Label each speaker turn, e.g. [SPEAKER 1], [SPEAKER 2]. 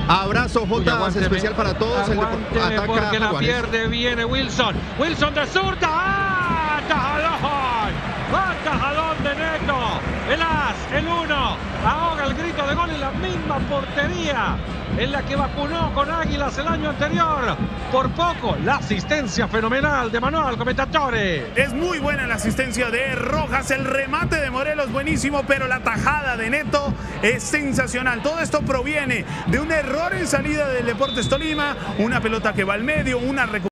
[SPEAKER 1] Abrazo, J, especial para todos.
[SPEAKER 2] Ataca porque la pierde, viene Wilson. Wilson de zurda. ¡Ah! ¡Tajadón! ¡Tajadón de Neto! El as, el 1. Ahoga el grito de gol en la misma portería en la que vacunó con Águilas el año anterior. Por poco, la asistencia fenomenal de Manuel Comentatore.
[SPEAKER 3] Es muy buena la asistencia de Rojas, el remate de Morelos buenísimo, pero la tajada de Neto es sensacional. Todo esto proviene de un error en salida del Deportes Tolima, una pelota que va al medio, una recuperación.